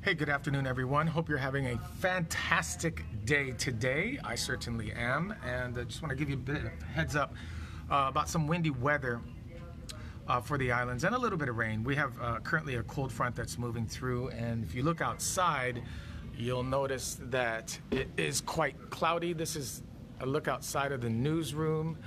Hey, good afternoon, everyone. Hope you're having a fantastic day today. I certainly am, and I just want to give you a bit of heads up about some windy weather for the islands and a little bit of rain. We have currently a cold front that's moving through, and if you look outside, you'll notice that it is quite cloudy. This is a look outside of the newsroom,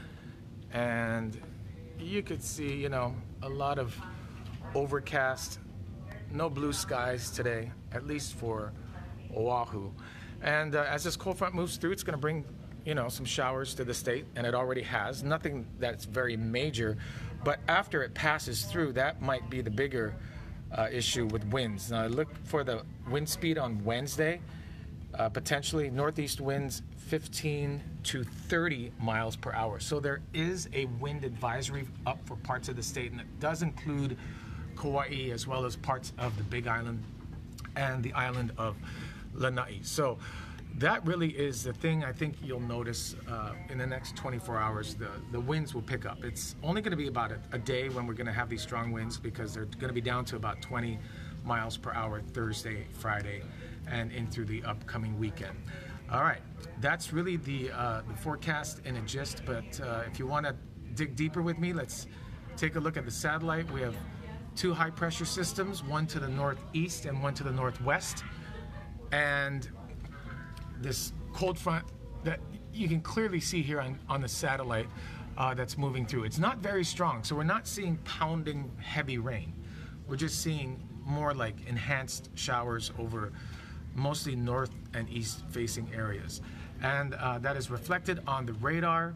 and you could see, you know, a lot of overcast. No blue skies today, at least for Oahu. And as this cold front moves through, it's going to bring, you know, some showers to the state, and it already has. Nothing that's very major, but after it passes through, that might be the bigger issue with winds. Now, look for the wind speed on Wednesday. Potentially northeast winds 15 to 30 miles per hour. So there is a wind advisory up for parts of the state, and it does include Kauai as well as parts of the Big Island and the island of Lanai. So that really is the thing I think you'll notice in the next 24 hours. The winds will pick up. It's only going to be about a day when we're going to have these strong winds, because they're going to be down to about 20 miles per hour Thursday, Friday, and in through the upcoming weekend. All right, that's really the forecast in a gist, but if you want to dig deeper with me, let's take a look at the satellite. We have two high pressure systems, one to the northeast and one to the northwest, and this cold front that you can clearly see here on the satellite that's moving through. It's not very strong, so we're not seeing pounding heavy rain. We're just seeing more like enhanced showers over mostly north and east facing areas, and that is reflected on the radar.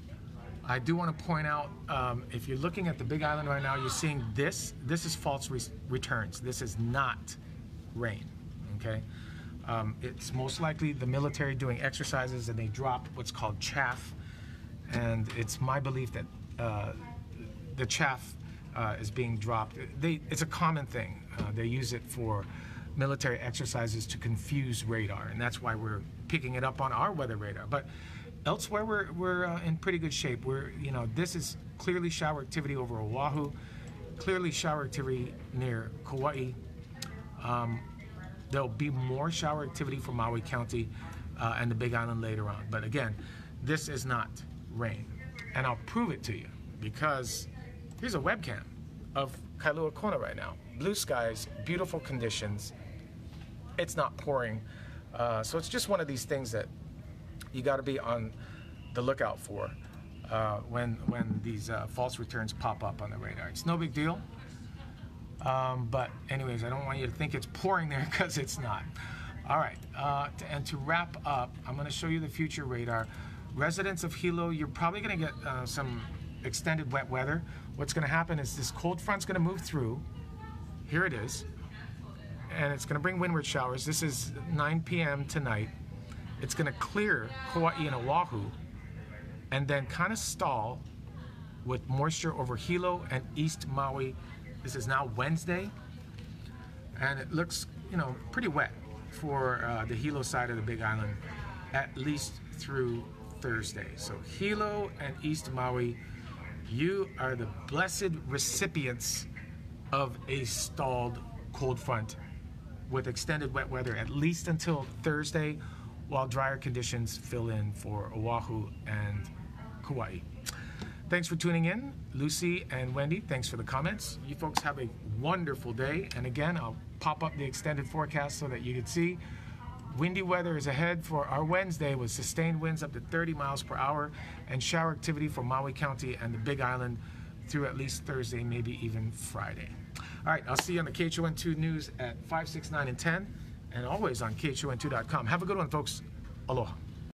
I do want to point out, if you're looking at the Big Island right now, you're seeing this is false returns. This is not rain, okay? It's most likely the military doing exercises, and they drop what's called chaff, and it's my belief that the chaff is being dropped. It's a common thing. They use it for military exercises to confuse radar, and that's why we're picking it up on our weather radar. But elsewhere, we're in pretty good shape. This is clearly shower activity over Oahu, clearly shower activity near Kauai. There'll be more shower activity for Maui County and the Big Island later on. But again, this is not rain. And I'll prove it to you, because here's a webcam of Kailua Kona right now. Blue skies, beautiful conditions. It's not pouring. So it's just one of these things that you got to be on the lookout for when these false returns pop up on the radar. It's no big deal, but anyways, I don't want you to think it's pouring there, because it's not. All right, and to wrap up, I'm going to show you the future radar. Residents of Hilo, you're probably going to get some extended wet weather. What's going to happen is this cold front's going to move through. Here it is, and it's going to bring windward showers. This is 9 p.m. tonight. It's going to clear Kauai and Oahu, and then kind of stall with moisture over Hilo and East Maui. This is now Wednesday, and it looks, you know, pretty wet for the Hilo side of the Big Island, at least through Thursday. So Hilo and East Maui, you are the blessed recipients of a stalled cold front with extended wet weather, at least until Thursday, while drier conditions fill in for Oahu and Kauai. Thanks for tuning in. Lucy and Wendy, thanks for the comments. You folks have a wonderful day. And again, I'll pop up the extended forecast so that you can see. Windy weather is ahead for our Wednesday, with sustained winds up to 30 miles per hour and shower activity for Maui County and the Big Island through at least Thursday, maybe even Friday. All right, I'll see you on the KHON2 News at 5, 6, 9, and 10, and always on KHON2.com. Have a good one, folks. Aloha.